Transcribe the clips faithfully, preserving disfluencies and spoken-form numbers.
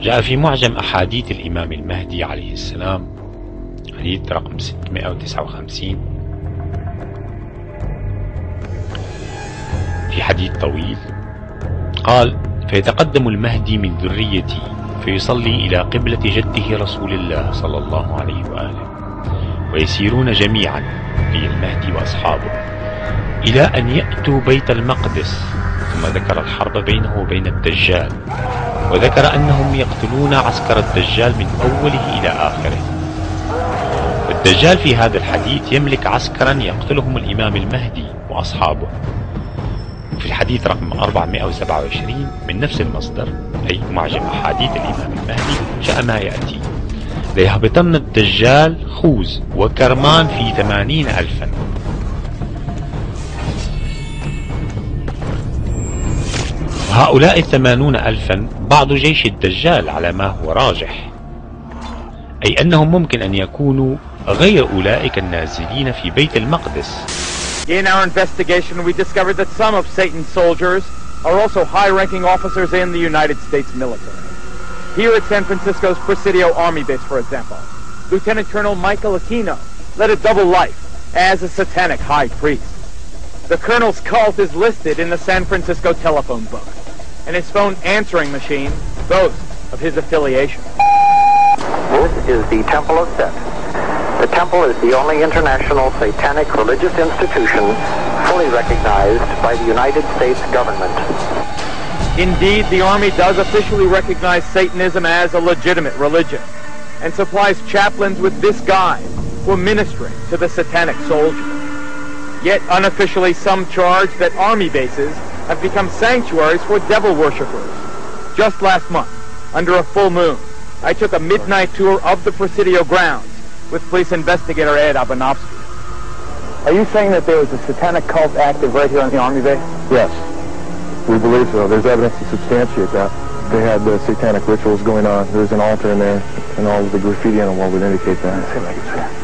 جاء في معجم أحاديث الإمام المهدي عليه السلام حديث رقم ستمائة وتسعة وخمسين في حديث طويل قال: فيتقدم المهدي من ذريتي فيصلي إلى قبلة جده رسول الله صلى الله عليه وآله، ويسيرون جميعا لي المهدي وأصحابه إلى أن يأتوا بيت المقدس. ثم ذكر الحرب بينه وبين الدجال، وذكر أنهم يقتلون عسكر الدجال من أوله إلى آخره. والدجال في هذا الحديث يملك عسكرا يقتلهم الإمام المهدي وأصحابه. في الحديث رقم أربعمائة وسبعة وعشرين من نفس المصدر أي معجم أحاديث الإمام المهدي جاء ما يأتي: ليهبطن الدجال خوذ وكرمان في ثمانين ألفا. وهؤلاء الثمانون ألفا بعض جيش الدجال على ما هو راجح، أي أنهم ممكن أن يكونوا غير أولئك النازلين في بيت المقدس. In our investigation, we discovered that some of Satan's soldiers are also high-ranking officers in the United States military. Here at San Francisco's Presidio Army Base, for example, Lieutenant Colonel Michael Aquino led a double life as a satanic high priest. The colonel's cult is listed in the San Francisco telephone book, and his phone answering machine boasts of his affiliation. This is the Temple of Set. The temple is the only international satanic religious institution fully recognized by the United States government. Indeed, the Army does officially recognize Satanism as a legitimate religion and supplies chaplains with this guide for ministering to the satanic soldiers. Yet unofficially some charge that Army bases have become sanctuaries for devil worshippers. Just last month, under a full moon, I took a midnight tour of the Presidio grounds with police investigator Ed Abanovsky. Are you saying that there was a satanic cult active right here on the Army base? Yes, we believe so. There's evidence to substantiate that. They had uh, satanic rituals going on. There's an altar in there, and all of the graffiti on the wall would indicate that. Let's see if I can see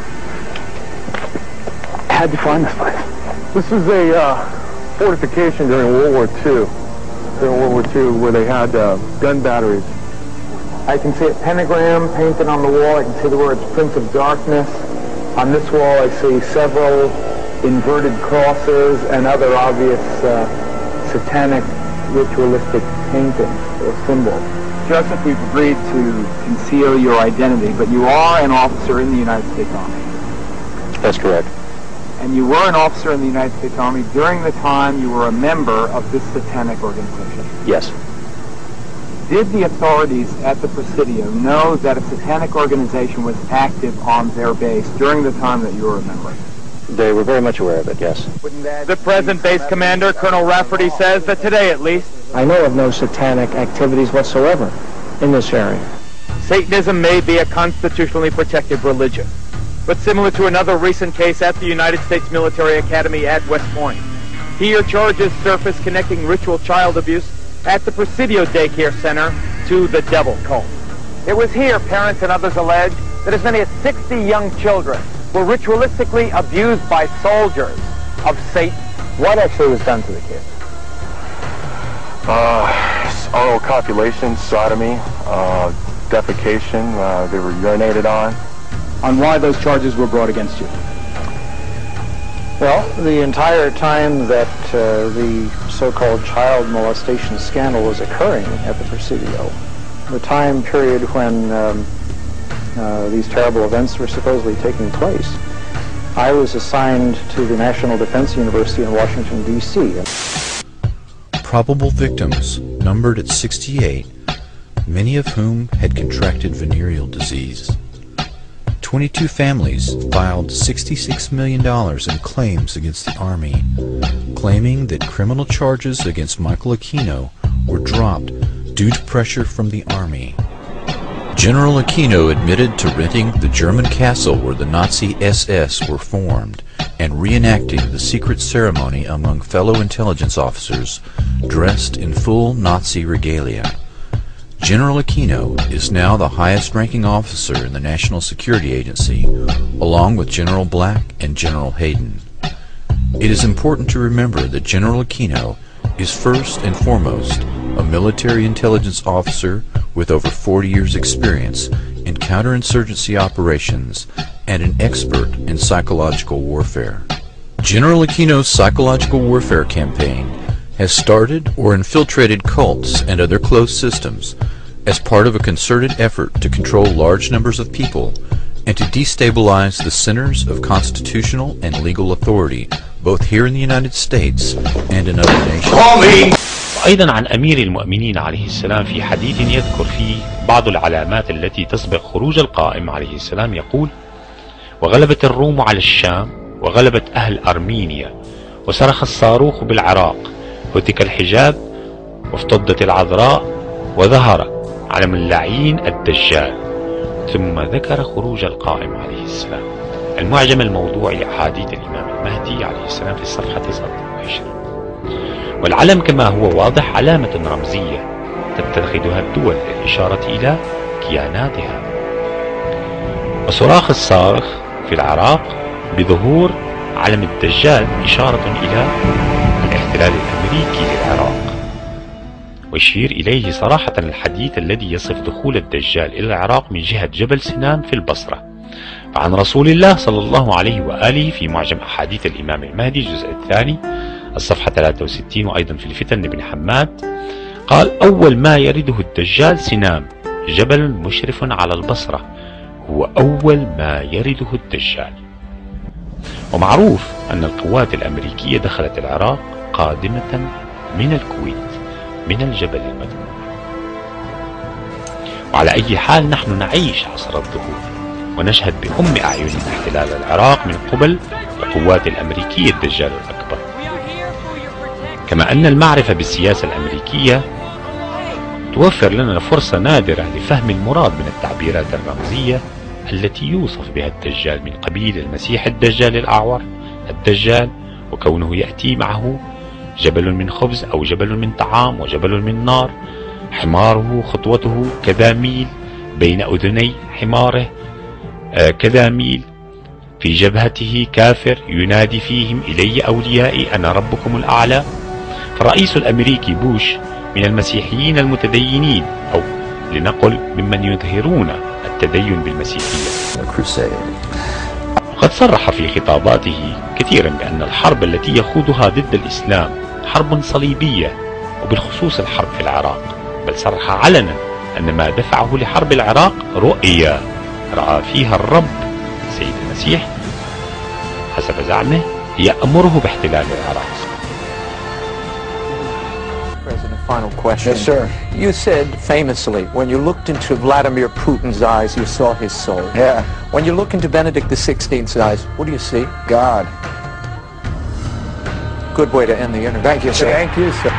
it. How'd you find this place? This is a uh, fortification during World War Two. During World War Two, where they had uh, gun batteries. I can see a pentagram painted on the wall. I can see the words Prince of Darkness. On this wall I see several inverted crosses and other obvious uh, satanic ritualistic paintings or symbols. Joseph, we've agreed to conceal your identity, but you are an officer in the United States Army. That's correct. And you were an officer in the United States Army during the time you were a member of this satanic organization. Yes. Did the authorities at the Presidio know that a satanic organization was active on their base during the time that you were a member? They were very much aware of it, yes. The present base commander, Colonel Rafferty, says that today at least, I know of no satanic activities whatsoever in this area. Satanism may be a constitutionally protected religion, but similar to another recent case at the United States Military Academy at West Point, here charges surface connecting ritual child abuse at the Presidio Daycare Center to the devil cult. It was here, parents and others allege, that as many as sixty young children were ritualistically abused by soldiers of Satan. What actually was done to the kids? Uh, oral copulation, sodomy, uh, defecation, uh, they were urinated on. On why those charges were brought against you? Well, the entire time that uh, the so-called child molestation scandal was occurring at the Presidio, the time period when um, uh, these terrible events were supposedly taking place, I was assigned to the National Defense University in Washington, D C Probable victims numbered at sixty-eight, many of whom had contracted venereal disease. twenty-two families filed sixty-six million dollars in claims against the Army, claiming that criminal charges against Michael Aquino were dropped due to pressure from the Army. General Aquino admitted to renting the German castle where the Nazi S S were formed and reenacting the secret ceremony among fellow intelligence officers dressed in full Nazi regalia. General Aquino is now the highest-ranking officer in the National Security Agency, along with General Black and General Hayden. It is important to remember that General Aquino is first and foremost a military intelligence officer with over forty years experience in counterinsurgency operations and an expert in psychological warfare. General Aquino's psychological warfare campaign has started or infiltrated cults and other closed systems as part of a concerted effort to control large numbers of people and to destabilize the centers of constitutional and legal authority both here in the United States and in other nations. وأيضا عن أمير المؤمنين عليه السلام في حديث يذكر فيه بعض العلامات التي تسبق خروج القائم عليه السلام، يقول: وغلبت الروم على الشام وغلبت أهل أرمينيا وصرخ الصاروخ بالعراق هتك الحجاب وافتضت العذراء وظهر علم اللعين الدجال. ثم ذكر خروج القائم عليه السلام. المعجم الموضوعي لأحاديث الإمام المهدي عليه السلام في الصفحة سبعة وعشرين. والعلم كما هو واضح علامة رمزية تتخذها الدول للإشارة إلى كياناتها. وصراخ الصارخ في العراق بظهور علم الدجال إشارة إلى الاحتلال الأمريكي للعراق، ويشير إليه صراحة الحديث الذي يصف دخول الدجال إلى العراق من جهة جبل سنان في البصرة. فعن رسول الله صلى الله عليه وآله في معجم أحاديث الإمام المهدي الجزء الثاني الصفحة ثلاثة وستين، وأيضا في الفتن بن حماد، قال: أول ما يرده الدجال سنام جبل مشرف على البصرة، هو أول ما يرده الدجال. ومعروف أن القوات الأمريكية دخلت العراق قادمة من الكويت من الجبل المذكور. وعلى أي حال نحن نعيش عصر الظهور ونشهد بأم أعيننا احتلال العراق من قبل القوات الأمريكية الدجال الأكبر. كما أن المعرفة بالسياسة الأمريكية توفر لنا فرصة نادرة لفهم المراد من التعبيرات الرمزية التي يوصف بها الدجال من قبيل المسيح الدجال الأعور الدجال، وكونه يأتي معه جبل من خبز أو جبل من طعام وجبل من نار، حماره خطوته كذا ميل بين أذني حماره آه كذا ميل، في جبهته كافر ينادي فيهم: إلي أوليائي أنا ربكم الأعلى. فالرئيس الأمريكي بوش من المسيحيين المتدينين، أو لنقل ممن يظهرون التدين بالمسيحية. وقد صرح في خطاباته كثيرا بأن الحرب التي يخوضها ضد الإسلام حرب صليبية، وبالخصوص الحرب في العراق، بل صرح علنا أن ما دفعه لحرب العراق رؤية رأى فيها الرب سيد المسيح حسب زعمه يأمره باحتلال العراق. President, final question. Yes, sir. You said famously, when you looked into Vladimir Putin's eyes, you saw his soul. Yeah. When you look into Benedict the sixteenth's eyes, what do you see? God. Good way to end the interview. Thank you, sir. Thank you, sir.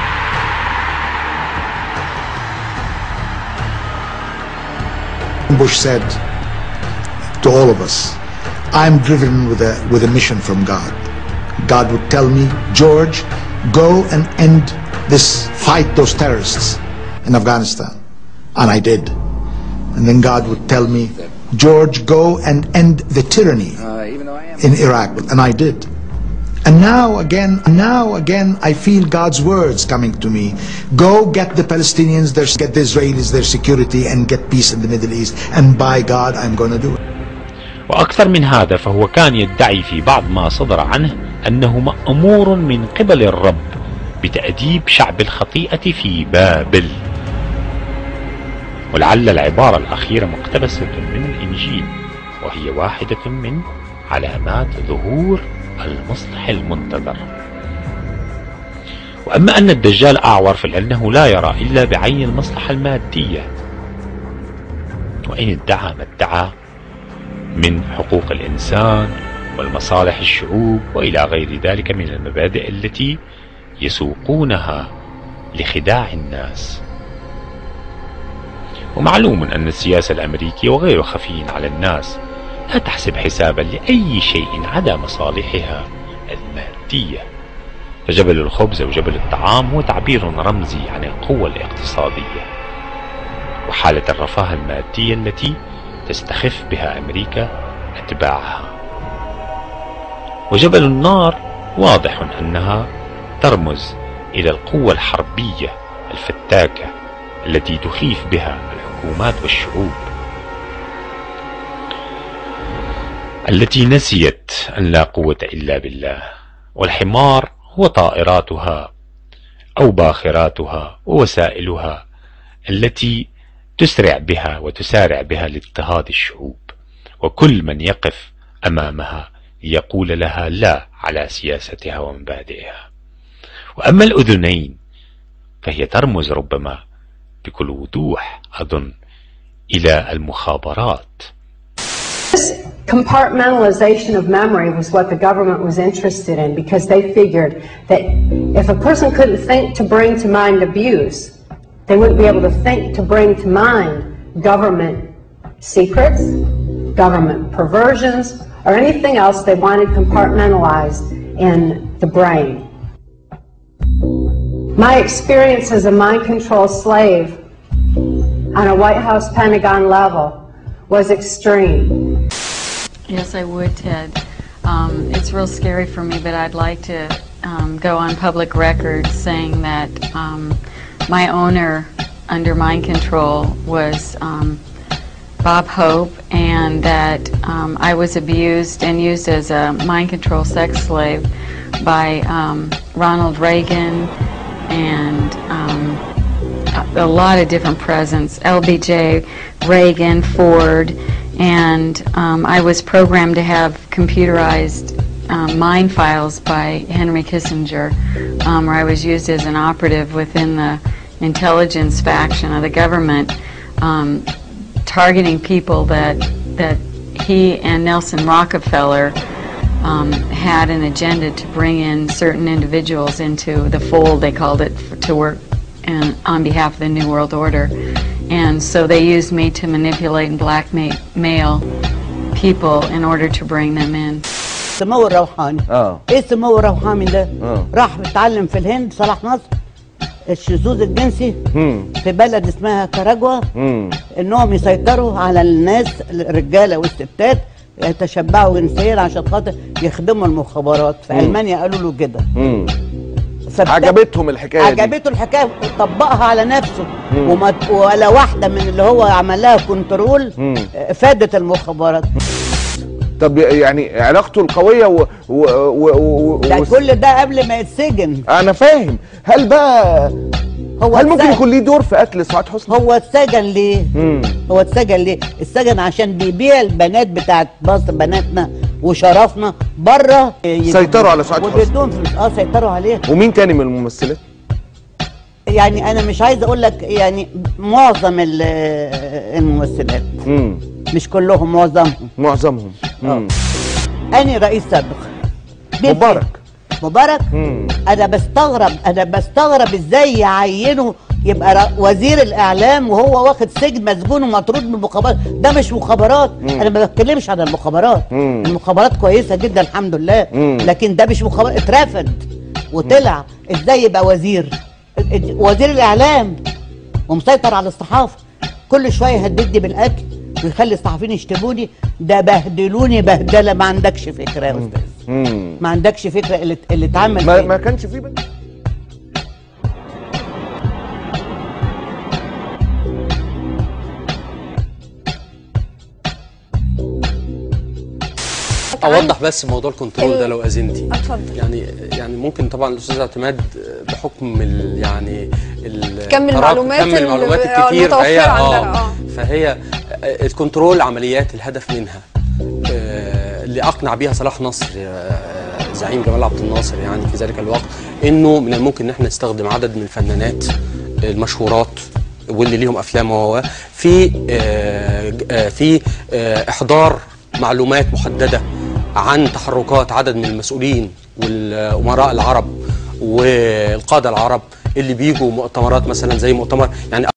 Bush said to all of us, I'm driven with a, with a mission from God. God would tell me, George, go and end this, fight those terrorists in Afghanistan. And I did. And then God would tell me, George, go and end the tyranny in Iraq. And I did. And now again, now again, I feel God's words coming to me. Go get the Palestinians, their, get the Israelis their security, and get peace in the Middle East. And by God, I'm going to do it. وأكثر من هذا، فهو كان يدعي في بعض ما صدر عنه أنه مأمور من قبل الرب بتأديب شعب الخطيئة في بابل. ولعل العبارة الأخيرة مقتبسة من الإنجيل، وهي واحدة من علامات ظهور المصلح المنتظر. وأما أن الدجال أعور فلأنه لا يرى إلا بعين المصلحة المادية، وإن ادعى ما ادعى من حقوق الإنسان والمصالح الشعوب وإلى غير ذلك من المبادئ التي يسوقونها لخداع الناس. ومعلوم أن السياسة الأمريكية وغير خفي على الناس لا تحسب حسابا لأي شيء عدا مصالحها المادية. فجبل الخبز أو جبل الطعام هو تعبير رمزي عن القوة الاقتصادية وحالة الرفاه المادية التي تستخف بها أمريكا أتباعها. وجبل النار واضح أنها ترمز إلى القوة الحربية الفتاكة التي تخيف بها الحكومات والشعوب، التي نسيت أن لا قوة إلا بالله. والحمار هو طائراتها أو باخراتها ووسائلها التي تسرع بها وتسارع بها لاضطهاد الشعوب، وكل من يقف أمامها يقول لها لا على سياستها ومبادئها. وأما الأذنين فهي ترمز ربما بكل وضوح أظن إلى المخابرات. This compartmentalization of memory was what the government was interested in, because they figured that if a person couldn't think to bring to mind abuse, they wouldn't be able to think to bring to mind government secrets, government perversions, or anything else they wanted compartmentalized in the brain. My experience as a mind control slave on a White House Pentagon level was extreme. Yes, I would, Ted. Um, it's real scary for me, but I'd like to um, go on public record saying that um, my owner under mind control was um, Bob Hope, and that um, I was abused and used as a mind control sex slave by um, Ronald Reagan and um, a lot of different presidents, L B J, Reagan, Ford, and um, I was programmed to have computerized um, mind files by Henry Kissinger, um, where I was used as an operative within the intelligence faction of the government, um, targeting people that that he and Nelson Rockefeller um, had an agenda to bring in certain individuals into the fold, they called it, to work and on behalf of the New World Order. And so they used me to manipulate and blackmail people in order to bring them in. سمو الروحاني. اه ايه سمو الروحاني ده؟ اه راح اتعلم في الهند صلاح نصر الشذوذ الجنسي مم. في بلد اسمها كاراجوا، انهم يسيطروا على الناس الرجاله والستات يتشبعوا جنسيا عشان خاطر يخدموا المخابرات. في المانيا قالوا له كده. عجبتهم الحكايه دي، عجبته الحكايه، طبقها على نفسه، وما ولا واحده من اللي هو عمل لها كنترول فادت المخابرات. طب يعني علاقته القويه و, و... و... و... ده و... كل ده قبل ما يتسجن. انا فاهم. هل بقى هو هل ممكن يكون ليه دور في قتل سعاد حسني؟ هو اتسجن ليه؟ مم. هو اتسجن ليه؟ اتسجن عشان بيبيع البنات بتاعت مصر، بناتنا وشرفنا بره. سيطروا على سعاد حسني وبيدوهم فلوس. اه سيطروا عليها. ومين تاني من الممثلات؟ يعني انا مش عايز اقول لك يعني معظم الممثلات. امم مش كلهم، معظمهم. معظمهم. اه اني رئيس سابق مبارك. مبارك. مم. انا بستغرب انا بستغرب ازاي يعينوا يبقى وزير الاعلام وهو واخد سجن مسجون ومطرود من المخابرات. ده مش مخابرات. مم. انا ما بتكلمش عن المخابرات. مم. المخابرات كويسه جدا الحمد لله. مم. لكن ده مش مخابرات، اترفد وطلع. مم. ازاي يبقى وزير وزير الاعلام ومسيطر على الصحافه؟ كل شويه يهددني بالاكل ويخلي الصحفيين يشتموني. ده بهدلوني بهدله ما عندكش فكره يا استاذ. ما عندكش فكره اللي اللي اتعمل. ما, ما كانش فيه بنت. اوضح بس موضوع الكنترول ده لو اذنتي. اتفضل. يعني يعني ممكن طبعا الاستاذ اعتماد بحكم ال يعني كم المعلومات كم المعلومات الكتير، فهي اه فهي الكنترول عمليات الهدف منها اللي اقنع بيها صلاح نصر زعيم جمال عبد الناصر يعني في ذلك الوقت، انه من الممكن ان احنا نستخدم عدد من الفنانات المشهورات واللي ليهم افلام و في في احضار معلومات محدده عن تحركات عدد من المسؤولين والامراء العرب والقاده العرب اللي بيجوا مؤتمرات مثلا زي مؤتمر يعني